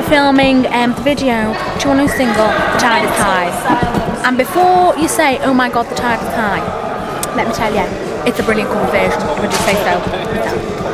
filming the video to your new single, The Tide is High. And before you say, oh my god, the tide is high, let me tell you, it's a brilliant cover version. Would you say so?